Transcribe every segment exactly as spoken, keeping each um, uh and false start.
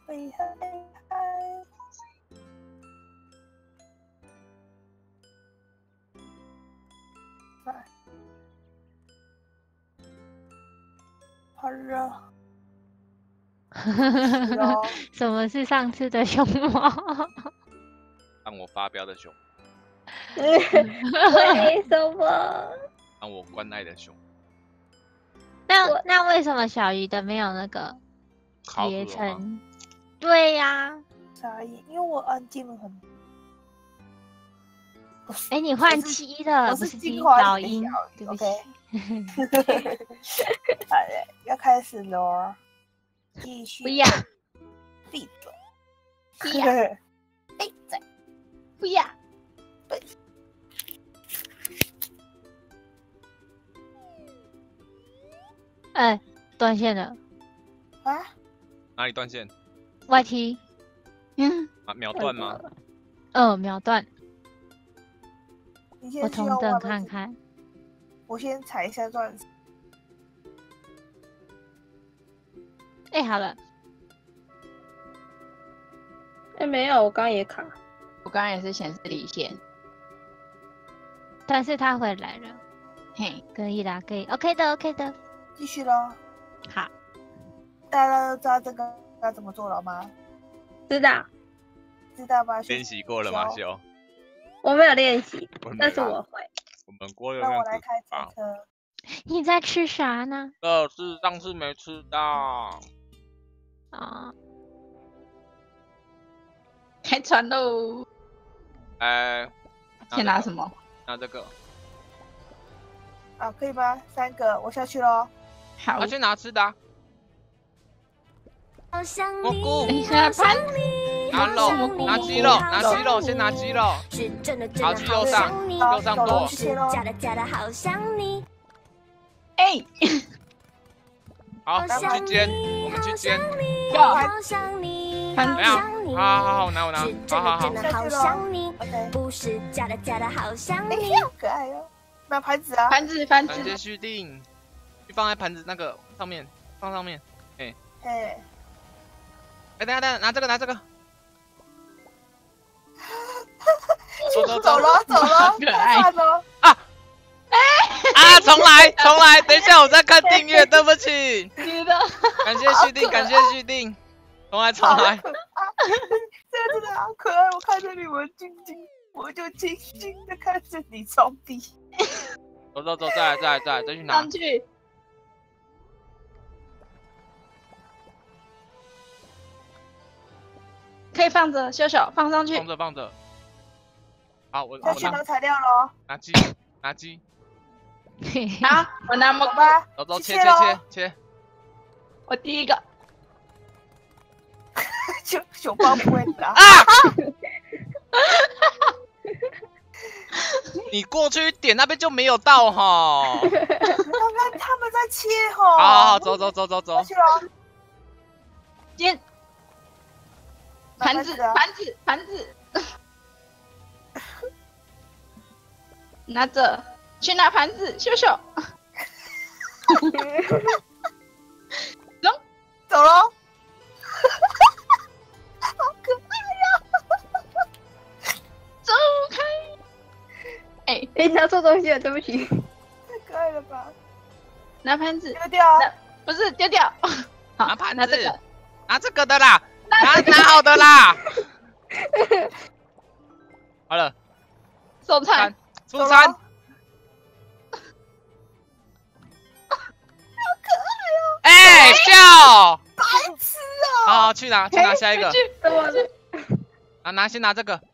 厉害厉害！哎，好热。 什么是上次的熊猫？ 让我发飙的熊。 为什么？ 让我关爱的熊。 那那为什么小鱼的没有那个结成？对呀、啊， 傻眼，因为我按键很。 哎、欸，你换七了， 我不是进化老鹰，对不起。 好嘞，要开始喽，继续。 不要， 闭嘴。 不要， 闭嘴。 不要。 对。 哎、欸，断线了。 啊？ 哪里断线 ？Y T。 嗯。啊，秒断吗？ 嗯、呃，秒断。 你先我重整看看。 我先踩一下钻石。 哎、欸，好了。 哎、欸，没有，我刚刚也卡。 我刚刚也是显示离线， 但是他回来了。嘿，可以啦，可以 ，OK 的 ，OK 的。 继续喽。 好。 大家都知道这个要怎么做了吗？ 知道。 知道吧？ 练习过了吗，修？ 我没有练习，但是我会。 我们过了。 那我来开这颗。 你在吃啥呢？ 这是上次没吃到。 啊。 开船喽！ 哎、欸， 先拿什么？ 拿这个。 啊，可以吗？三个，我下去喽。 好， 我去拿吃的、啊。蘑菇， 等一下盘。 拿肉，拿鸡肉，拿鸡肉，先拿鸡肉。好，鸡肉上，鸡肉上剁。 哎， 好，我们去煎，我们去煎。 盘子， 好好好，我拿我拿，好好好。 下去喽。OK。不是假的假的好想你。好可爱哦。拿盘子啊。 盘子，盘子。 直接续订，就放在盘子那个上面，放上面。哎。 哎。 哎，等下等下，拿这个拿这个。 走走走了走了， 可爱啊！啊！重来重来，等一下我在看订阅，对不起。 你的。 感谢续订，感谢续订，重来重来。 这个真的好可爱，我看着你们静静，我就静静的看着你装逼。 走走走，再来再来再来，再去拿。 上去。可以放着，秀秀放上去。 放着放着。好，我要去拿材料喽。 拿鸡，拿鸡。 好，我拿蘑菇。 走走，切切切切。 我第一个。 熊熊猫不会打。 啊！你过去点那边就没有到哈。 刚刚他们在切哈。 好好好，走走走走走。 过去喽。 煎。盘子，盘子，盘子。拿着，去拿盘子，秀秀。走， 走喽。好可爱呀！ 走开。哎， 哎，拿错东西了，对不起。 太可爱了吧！ 拿盘子。 丢掉。 不是丢掉。 拿盘子。 拿这个。 拿这个的啦。拿拿好的啦。好了。 送餐。 出餐。哎，笑！ 白痴哦！ 好，好，去拿，去拿下一个。 等我去。 拿拿，先拿这个。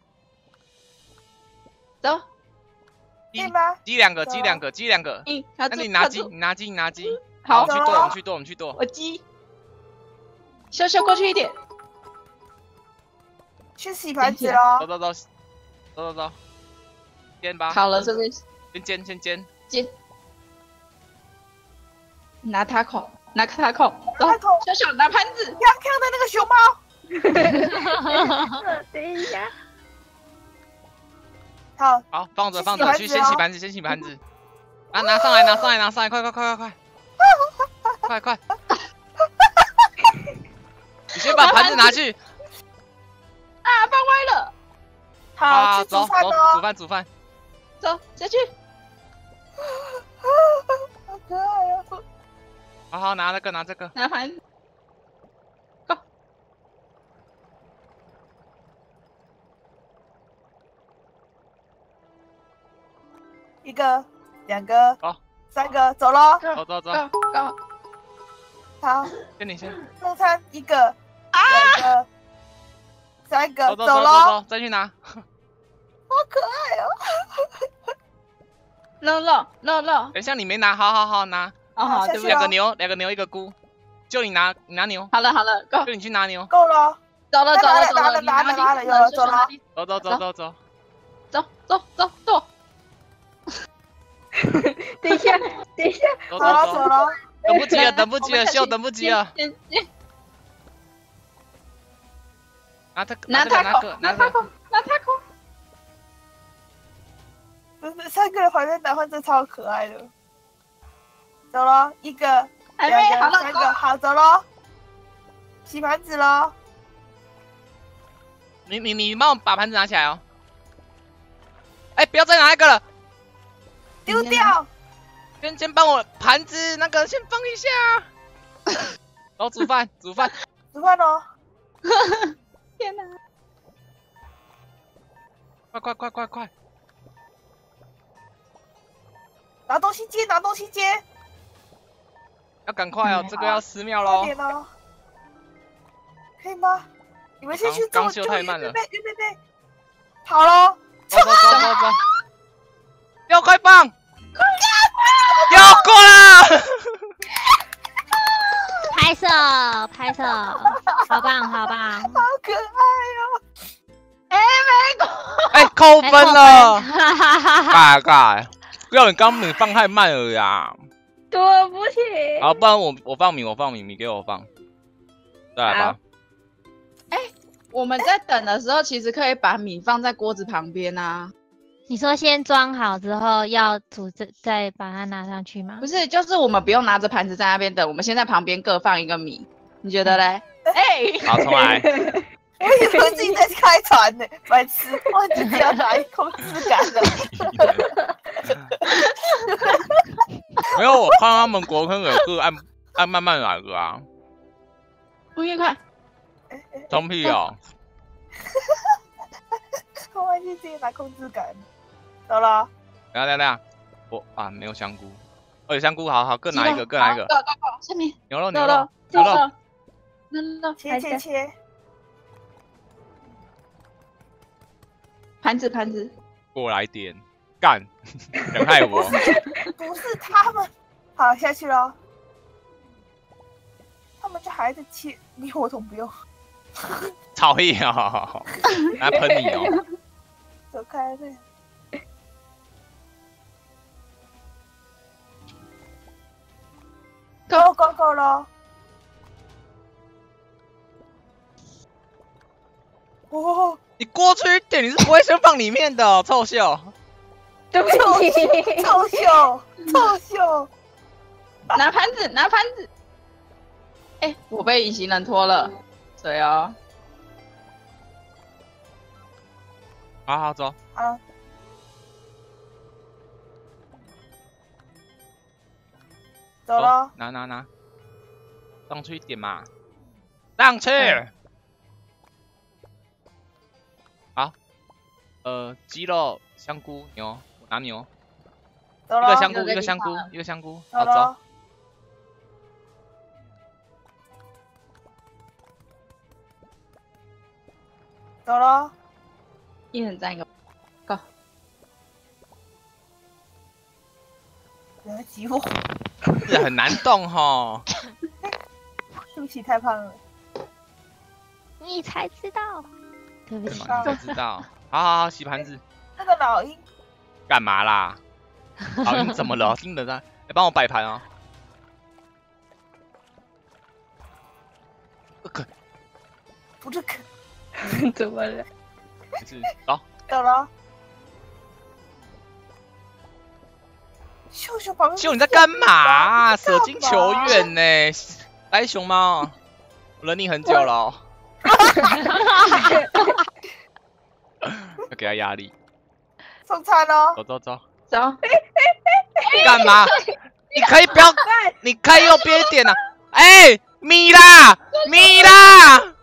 走。 对吗？ 鸡两个，鸡两个，鸡两个。 嗯， 那你拿鸡，你拿鸡，你拿鸡。 好， 我们去剁，我们去剁，我们去剁。 我鸡。秀秀过去一点。 去洗盘子喽。 走走走，走走走。煎吧。 好了，这边。 先煎，先煎。 煎。拿塔口，拿塔口，走，小小拿盘子， 看看的那个熊猫。等一下， 好， 好，放着放着，去先洗盘子，先洗盘子。拿拿上来，拿上来，拿上来，快快快快快，快快！去先把盘子拿去。 啊，放歪了。 好， 啊， 去走走， 煮饭哦。 煮饭煮饭。 走下去。 好可爱哦。 好好拿这个，拿这个。 拿盘。Go。 一个，两个， 好， 三个，走咯。 走走走。 Go。 好， 跟你先。 送餐一个，两个，三个， 走走走咯。 走，再去拿。 好可爱哦。 肉肉肉肉。 等一下你没拿，好好好拿。 哦好，对不起。 两个牛，两个牛一个菇，就你拿，你拿牛。 好了好了 ，Go。 就你去拿牛。 够了。 走了走了走了， 拿了拿了有了，走了。 走走走走走。 走走走走。 等一下，等一下， 走走了走走了。 等不及了，等不及了，秀等不及了。拿这个， 拿这个， 拿拿这个， 拿他口，拿他口。 真的，三个人环在打饭，真超可爱的。走了，一个，两个，三个，好，走了。洗盘子咯。 你你你帮我把盘子拿起来哦。哎，不要再拿那个了， 丢掉。 先先帮我盘子那个先放一下。然后煮饭，煮饭， 煮饭哦。 天哪！ 快快快快快！ 拿东西接，拿东西接。 要赶快哦，这个要十秒喽。 快点哦。可以吗？你们先去做， 刚修太慢了。 预备预备预备。好喽。 走走走走走。要快放！要过了！ 拍摄拍摄，好棒好棒， 好可爱哦！ 哎，没过。 哎，扣分了！ 哈哈哈哈！ 大概，要你刚你放太慢了呀。 对不起。 好，不然我我放米，我放米，米给我放。再来吧。 哎，我们在等的时候，其实可以把米放在锅子旁边啊。 你说先装好之后要煮，再把它拿上去吗？ 不是，就是我们不用拿着盘子在那边等，我们先在旁边各放一个米，你觉得嘞？哎， 好，重来。 我以为自己在开船呢，白痴，忘记要拿一控制感了。 没有，我看他们国坑有个按按慢慢来的啊。 不愉快。 装屁哦！ 我忘记自己拿控制感。走了。 等下等下等下，我啊没有香菇，哦有香菇，好好各拿一个，各拿一个。 go go go，下面牛肉牛肉牛肉牛肉， 切切切。 盘子盘子， 过来点，干，想害我？ 不是他们。好，下去了。他们就还在切，你火筒不用。 讨厌哦，来喷你哦！ 走开了。够够够了。哦， 你过去一点，你是不会先放里面的、哦，臭秀。 对不起， 臭秀，臭秀。 拿盘子，拿盘子。哎、欸，我被隐形人拖了，对哦。 好好走。 啊。走了。 拿拿拿，上去一点嘛，上去。嗯、好，呃，鸡肉、香菇、牛，我拿牛。 走了。 一个香菇，一个香菇，一个香菇。好走。 走了。 一人占一个。Go。 不要挤我。 是很难动哈。 对不起，太胖了。 你才知道。对不起， 你才知道。好好好，洗盘子。 那个老鹰。 干嘛啦？老鹰怎么了？听得到？来帮我摆盘哦。可。 不是可。 怎么了？ 没事，走。 走了。秀秀旁边。 秀你在干嘛？舍近求远呢，来熊猫。 忍你很久了、哦。要给他压力。 送餐哦。 走走走走。 干嘛？你可以不要，你可以右边一点啊！哎、欸，米啦，米啦！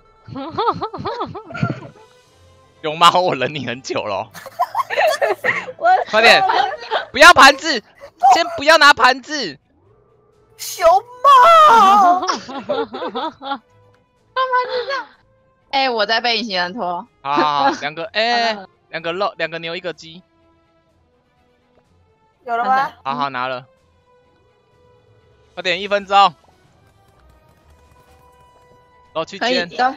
熊猫，我忍你很久了。快点，不要盘子，先不要拿盘子。 熊猫。 放盘子上。哎、欸，我在被隐形人拖。 好好好，两个哎，两、欸、个肉，两个牛，一个鸡。 有了吗？ 好好拿了。快点，一分钟。走去煎。 走。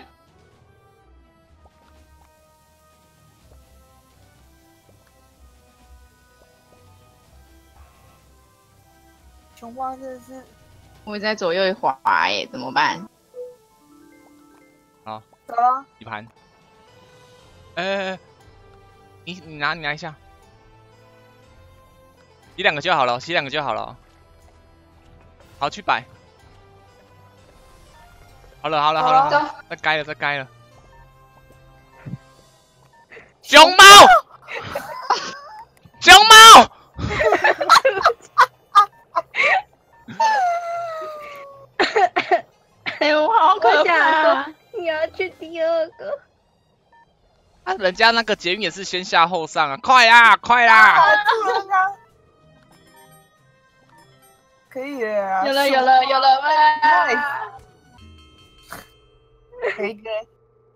熊猫真的是， 我在左右一滑哎，怎么办？ 好， 走了。 一盘。哎、欸欸，你你拿你拿一下，洗两个就好了，洗两个就好了。好，去摆。好了好了好了，好了再该了再该了。熊猫，熊猫。 哎呦，好可怕！ 你要去第二个。 啊，人家那个捷运也是先下后上啊，快啦快啦！ 可以了， 有了有了有了吧！ 可以可以。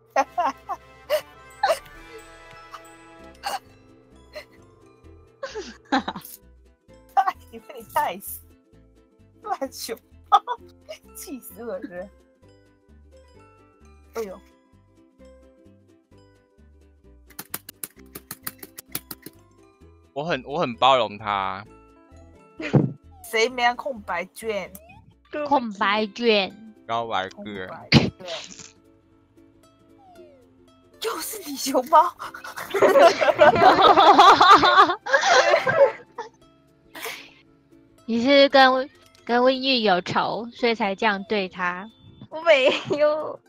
你被你带死，乱熊猫，气死我了！哎呦， 我很我很包容他。 谁没空白卷？ 空白卷， 高白哥， 就是你熊猫。 你是跟跟温玉有仇，所以才这样对他。 我没有。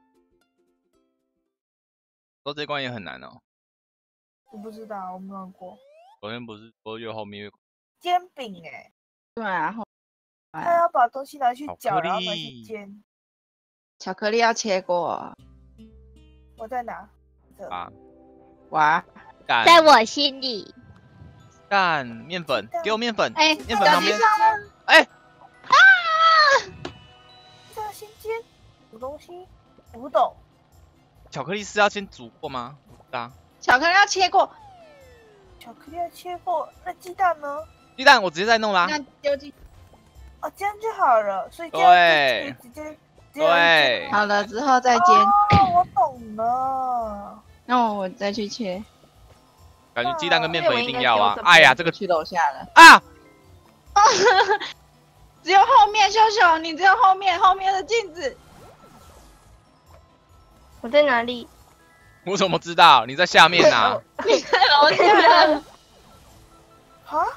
说这关也很难哦。 我不知道，我没玩过。 昨天不是说越后面越煎饼哎、欸。对啊。 他要把东西拿去搅，然后拿去煎。 巧克力要切过。 我在哪？ 啊！ 哇！ 在我心里。 干面粉，给我面粉！ 哎、欸， 面粉旁边。哎、欸！ 啊！这要先煎什么东西？我不懂。 巧克力是要先煮过吗？是啊。 巧克力要切过。 巧克力要切过，那鸡蛋呢？ 鸡蛋我直接在弄啦。 那丢进。 哦，这样就好了，所以这样就直接对。 好了之后再煎。 哦，我懂了。 那我再去切。 感觉鸡蛋跟面粉一定要啊！哎呀，这个去楼下了啊！ 只有后面，秀秀，你只有后面，后面的镜子。 我在哪里？ 我怎么知道？你在下面啊！ 你在楼下。 啊？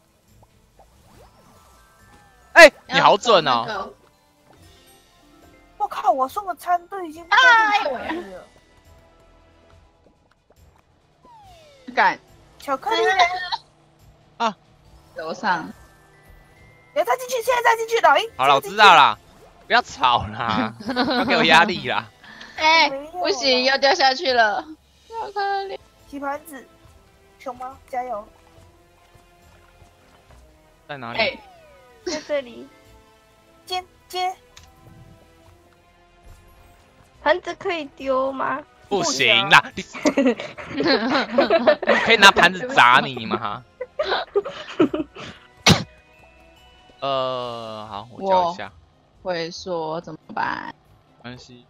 哎、欸，你好准哦！那個、 我靠，我送的餐都已经哎了。 敢巧克力啊！ 楼上， 你要再进去，现在再进去，老鹰。 好了，我知道啦，不要吵啦，要给我压力啦。 哎、欸，不行，要掉下去了。巧克力， 洗盘子，熊猫加油！ 在哪里？ 欸、 在这里。 接接。 盘子可以丢吗？ 不行啦，你可以拿盘子砸你吗？哈。呃，好，我教一下。 会说怎么办？ 没关系。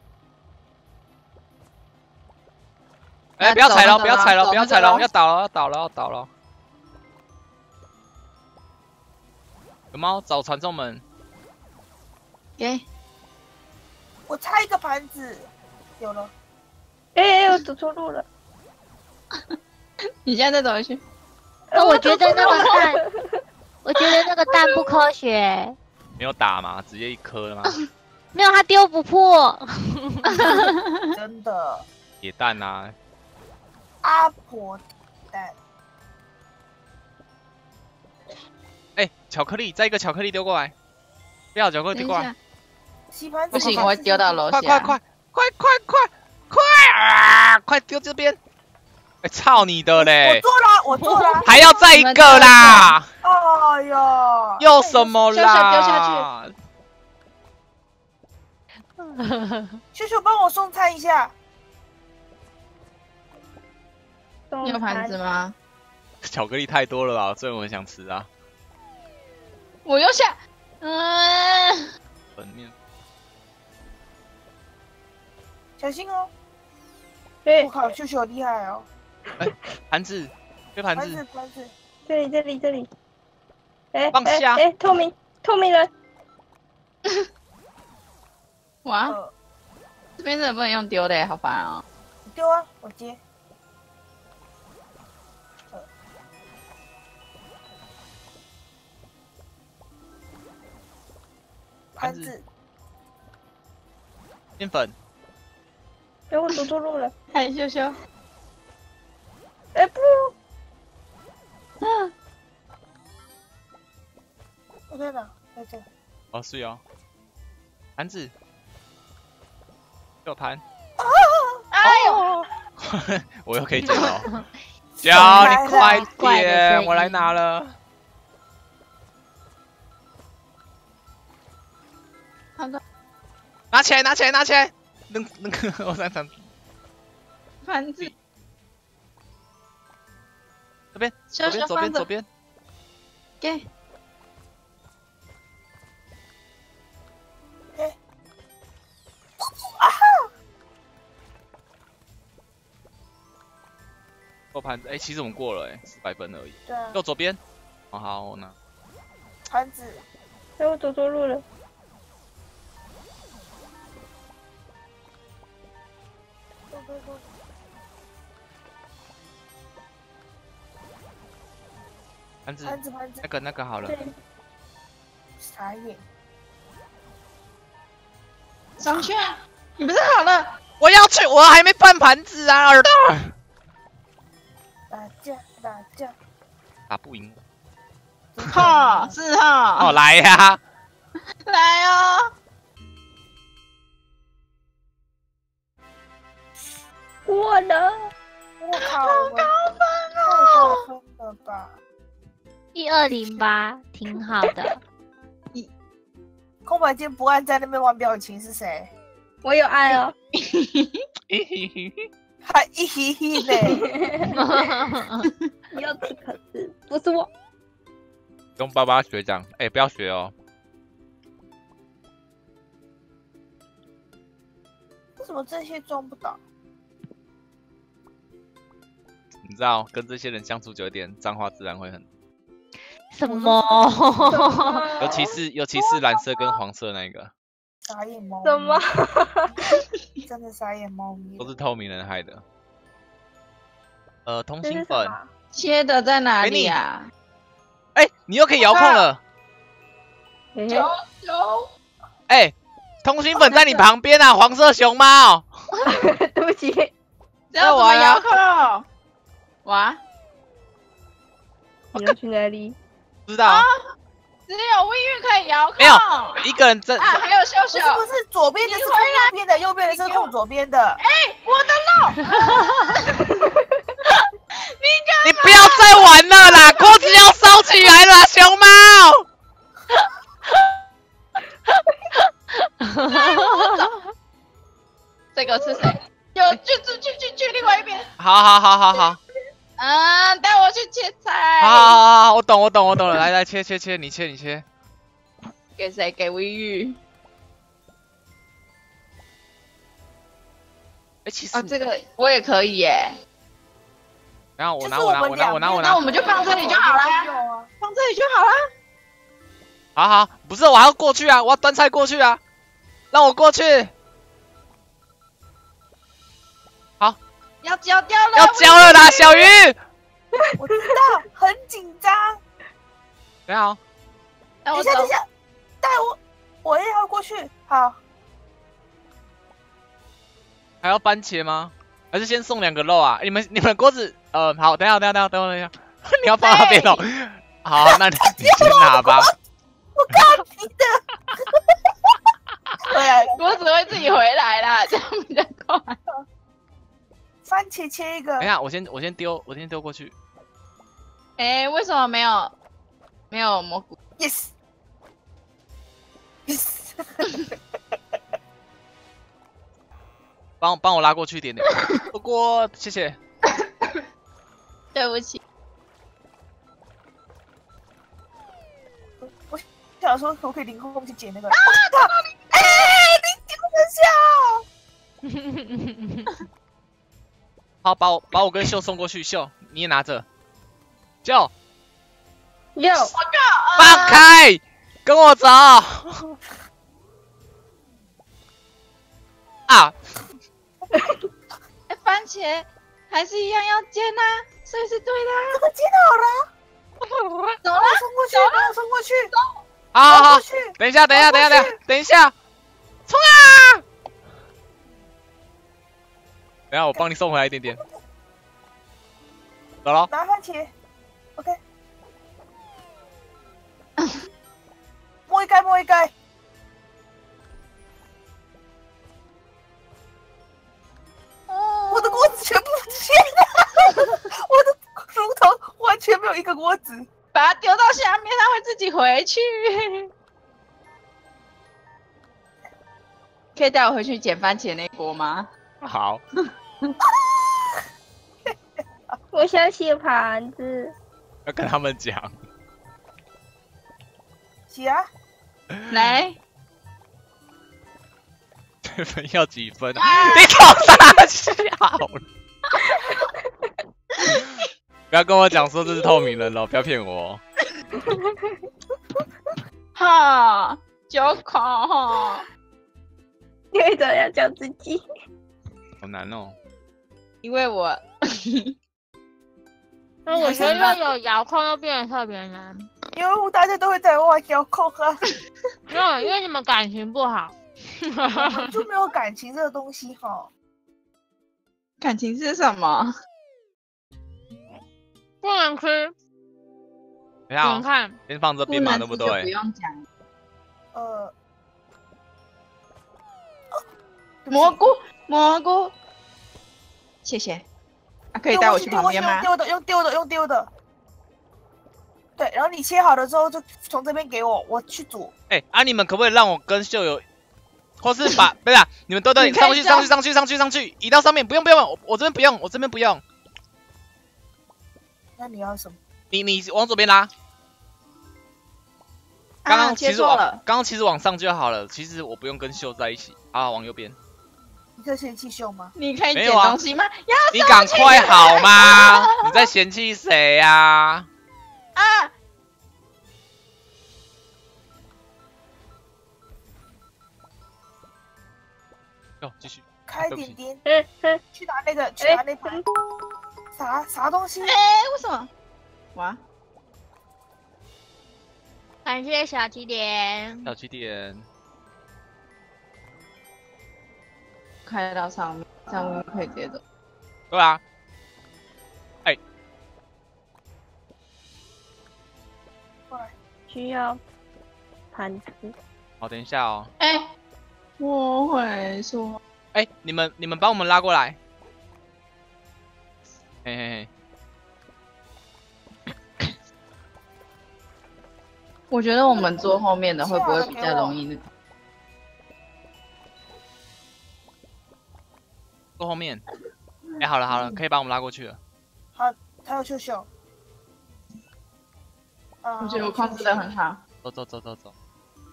哎、欸，不要踩了，不要踩了，不要踩了，要倒了，要倒了，要倒了。有猫找传送门。 给、okay. 我差一个盘子，有了。 哎、欸，我走错路了。 你现在再走回去。 那我觉得那个蛋，我觉得那个蛋不科学。 没有打嘛，直接一颗了吗？ 没有，他丢不破。 真的。 铁蛋啊！ 阿婆蛋。 哎、欸，巧克力，再一个巧克力丢过来，不要巧克力丢过来。 吸盘不行，我会丢到楼下。 快快快快快快快啊！快丢这边！哎、欸，操你的嘞！ 我做了，我做了， 还要再一个啦！ 哎呀， 又什么啦？ 丢下去。 秀秀帮我送餐一下。 你有盘子吗？ 巧克力太多了吧，所以我很想吃啊。 我又下，嗯， 粉面， 小心哦！ 对， 我靠，秀秀厉害哦！ 哎、欸，盘子，缺盘子， 盘子，盘子， 这里，这里，这里。哎、欸， 放下！ 哎、欸欸，透明，透明人。 哇， 呃、 这边真的不能用丢的，好烦啊、哦！ 丢啊，我接。呃、盘子， 面粉。 哎，我走错路了。 嗨，秀秀。 哎、欸、不， 嗯， 我在哪？在这。 哦，是哦。盘子，有盘。 啊！ 哎呦！ 我又可以捡了。叫你快点，我来拿了。 好的。 拿起来，拿起来，拿起来！那那个，我在想。 盘子。 这边，左边，左边，左边。 给。 过盘子，哎、欸，其实我们过了、欸，哎，四百分而已。 对啊。 右左边，哦好，我拿。 盘子， 哎，我走错路了。 走走走。 盘子， 盘子，盘子， 那个那个好了。 傻眼。 上去啊！你不是好了？ 我要去，我还没搬盘子啊，耳朵。 打架，打架， 打不赢。 哈，是哈。 哦，来呀、啊， 来哦。 我的， 我靠， 好高分哦！太高分了吧！ 一二零八，挺好的。 空白键不按在那边玩表情是谁？ 我有按哦。 还一嘿嘿嘞！ 要吃可是不是我。 跟爸爸学长，哎、欸，不要学哦。 为什么这些装不到？ 你知道，跟这些人相处久一点，脏话自然会很。 什么？ 尤其是尤其是蓝色跟黄色那个。 傻眼猫。 什么？ 真的傻眼猫咪。 都是透明人害的。呃，通心粉。 切的在哪里啊？ 哎、欸，你又可以遥控了。 有有。 哎、欸，通心粉在你旁边啊，黄色熊猫。 对不起。 要怎么遥控？哇！ 你要去哪里？ 不知道。啊、 只有微玉可以遥控。 没有，一个人真。 啊，还有秀秀。 是不是左边的是控右边的，右边的是控左边的？ 哎、欸，我的肉！你你不要再玩了啦，锅子要烧起来了，熊猫。 这个是谁？有去去去去去另外一边。 好好好好好。 嗯，带我去切菜。 好好好好，我懂我懂我懂了，来来切切切，你切你切。 给谁？给微玉。 哎、欸，其实啊，这个我也可以耶。 然后我拿我拿我拿我拿我拿， 那我们就放这里就好了，放这里就好了。 好好，不是我还要过去啊，我要端菜过去啊，让我过去。好， 要交掉了， 要交了啦，小鱼。 我知道，很紧张。 等下哦， 等一下等一下，带我，我也要过去。好， 还要番茄吗？还是先送两个肉啊？你们你们锅子呃好，等一下等一下等一下等一下，你要放那边哦。好，那你你先拿吧。 我靠你的！回来了， 锅子会自己回来啦，这样比较快。 番茄切一个。 等一下，我先我先丢，我先丢过去。 哎，为什么没有没有蘑菇 ？Yes。Yes。 帮帮我拉过去一点点。不过谢谢。 对不起。 我想说，可不可以凌空去捡那个？啊！哎，你丢得下！ 好，把我把我跟秀送过去，秀你也拿着。秀， 六， 放开，跟我走。啊！ 哎，番茄还是一样要煎呐，所以是对的。 这个煎好了。 走了， 送过去，帮我送过去。 好好好，等一下，等一下，等一下，等一下，等一下，冲啊！等一下，我帮你送回来一点点。走了。 拿番茄 ，OK。摸一盖，摸一盖。我的锅子全部不见了，我的炉头完全没有一个锅子。 把它丢到下面，它会自己回去。可以带我回去捡番茄那锅吗？ 好。 我想洗盘子。 要跟他们讲。 洗啊！ 来。 这分要几分啊？你吵啥笑？不要跟我讲说这是透明人哦，不要骗我。 哈，就考哈。 为什么要叫自己？ 好难哦。 因为我。 那我觉得有遥控又变得特别难。 因为大家都会在玩遥控啊。 没有，因为你们感情不好。 就没有感情这个东西哈。 感情是什么？ 不能吃。 等一下， 你看， 先放这边嘛，对不对？ 不用讲。 呃， 蘑菇，蘑菇，谢谢。啊，可以带我去旁边吗？ 丢的，用丢的，用丢的。对，然后你切好了之后就从这边给我，我去煮。 哎、欸，啊，你们可不可以让我跟秀友，或是把不是、啊，你们都对上去上去上去上去上去，移到上面，不用不用，我我这边不用，我这边不用。 那你要什么？ 你你往左边拉。刚刚其实往刚刚其实往上就好了，其实我不用跟秀在一起，啊，往右边。 你在嫌弃秀吗？ 你可以捡东西吗？ 你赶快好吗？你在嫌弃谁呀？ 啊！ 哦，继续。 开点点， 嗯嗯， 去拿那个，去拿那盘。啥啥东西？ 哎，为什么？哇！ 感谢小起点。 小起点。 开到上面，上面可以接走。 对啊。哎、欸。 需要盘子。 好，等一下哦。 哎、欸，我会说。 哎、欸，你们你们帮我们拉过来。嘿嘿嘿。 我觉得我们坐后面的会不会比较容易？ 坐后面。哎、欸，好了好了，可以把我们拉过去了。 好，还有秀秀。 我觉得我控制的很好。 走走走走走。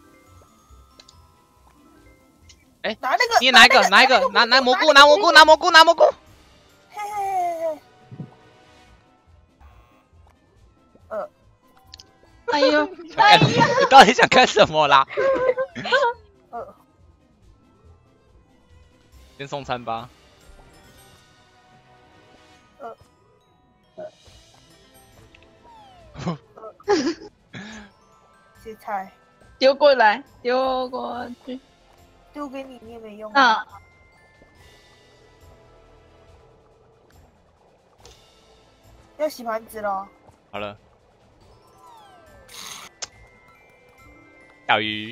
哎、欸， 拿那个， 你也拿一个，拿一个，拿拿蘑菇，拿蘑菇，拿蘑菇，拿蘑菇。 嘿嘿嘿嘿。呃。 哎呦，哎呀！ 你到底想干什么啦？ 呃。 先送餐吧。 呃。切菜。 丢过来，丢过去。 丢给你，你也没用啊。 要洗盘子咯。 好了。小鱼。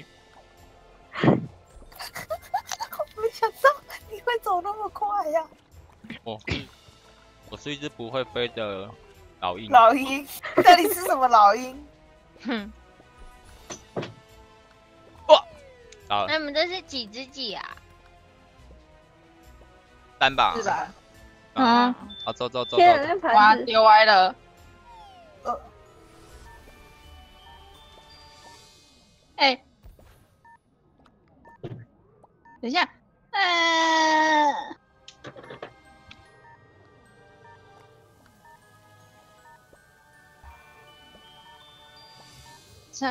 我没想到你会走那么快呀、啊！ 我是我是一只不会飞的老鹰。 老鹰，到底是什么老鹰？ 哼。 哇！好。 那你们这是几只鸡啊？ 三吧。 是吧？ 嗯。好，走走走走。 哇，丢歪了。 呃。 哎、欸。等一下，呃，三，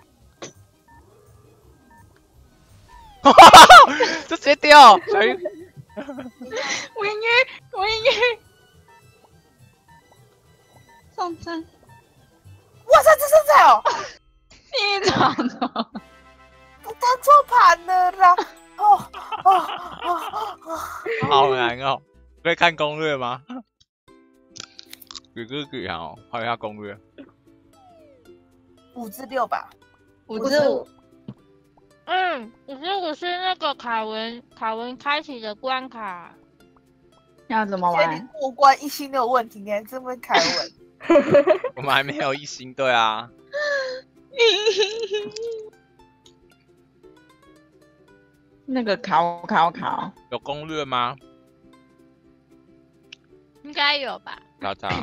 哈哈哈，这直接掉，小鱼， 我应该，我应该，上山， 哇塞，这身材哦， 你怎么？ 我弹错盘了啦！哦哦哦哦！ 好难哦，可以看攻略吗？给哥给哦，看一下攻略。 五至六吧， 五至五。 嗯，五至五是那个凯文凯文开启的关卡。 要怎么玩？ 过关一星都有问题，你还这么凯文？ 我们还没有一星，对啊。 那个考考考有攻略吗？ 应该有吧。 查查。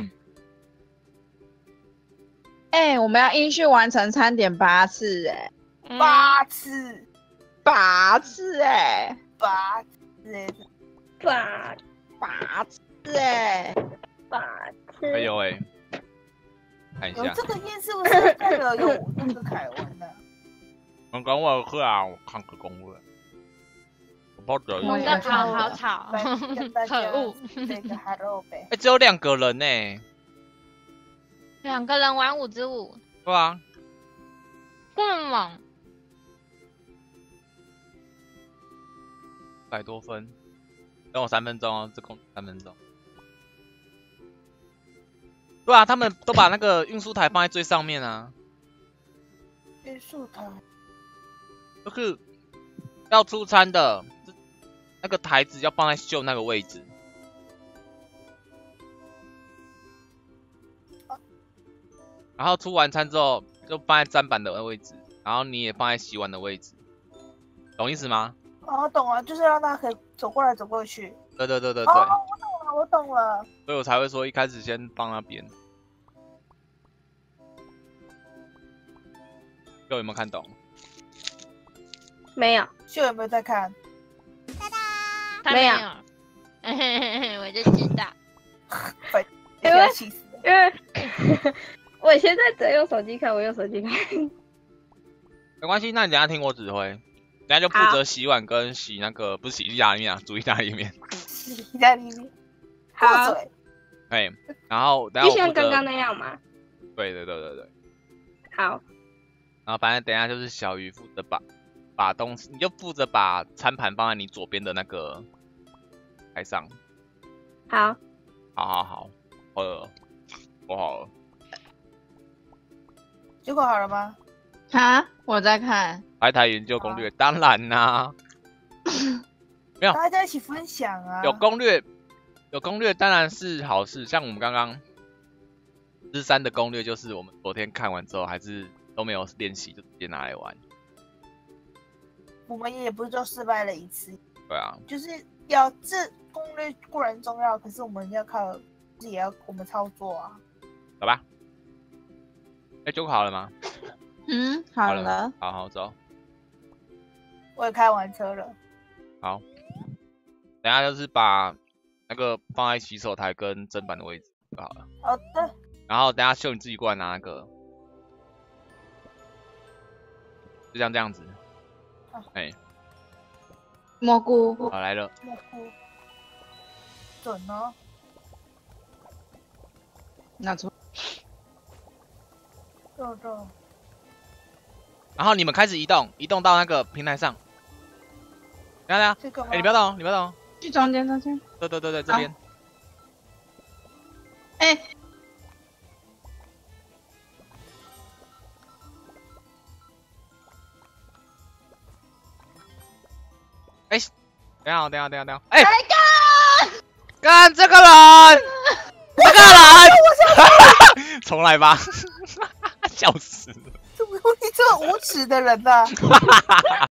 哎、欸，我们要音序完成三点八次、欸， 哎， 八次， 八次、欸，哎， 八次、欸， 八八次、欸，哎， 八次。 哎呦喂，看一下。 有这个页是不是代表有那个凯文呢？ 刚刚我喝啊，我看个攻略。我我的好好吵，可恶！ 这个 hello 呗。 哎，只有两个人呢、欸。 两个人玩五之五。 对啊。 这么猛。 百多分，等我三分钟哦，这空三分钟。对啊，他们都把那个运输台放在最上面啊。 运输台。 就是要出餐的。那个台子要放在秀那个位置，然后出完餐之后就放在砧板的位置，然后你也放在洗碗的位置，懂意思吗？ 哦，懂了，就是让他可以走过来走过去。 对对对对对。 哦，我懂了，我懂了。 所以我才会说一开始先放那边。秀有没有看懂？ 没有。 秀有没有在看？ 没有， 我就知道， 因为气死了， 因为我现在只用手机看，我用手机看。 没关系，那你等一下听我指挥，等一下就负责洗碗跟洗那个不是洗意大利面啊，煮意大利面。 洗意大利面。 好。 哎，然后等一下就像刚刚那样嘛。 对对对对对。 好。 然后反正等一下就是小鱼负责把把东西，你就负责把餐盘放在你左边的那个台上。 好。 好好好，好了，我好了。 结果好了吗？ 啊，我在看白台研究攻略，当然啦、啊，没有， 大家一起分享啊。 有攻略，有攻略当然是好事。像我们刚刚日三的攻略，就是我们昨天看完之后，还是都没有练习，就直接拿来玩。 我们也不是就失败了一次。 对啊， 就是要这攻略固然重要，可是我们要靠自己也要我们操作啊。 走吧。哎，就好了吗？ 嗯，好了， 好了，好好走。 我也开完车了。 好，等一下就是把那个放在洗手台跟砧板的位置就好了。 好的。 然后等一下秀你自己过来拿那个，就像这样子。哎、欸， 蘑菇， 好来了。 蘑菇，准哦。 拿出。 肉肉。 然后你们开始移动，移动到那个平台上。等下等下，哎、欸，你不要动，你不要動。 去中间，中间。 对对对对，这边。 哎、欸， 哎，等下，等下，等下，等下，哎， 干干这个人，这个人，重来吧，笑死了， 怎么有你这么无耻的人呢、啊？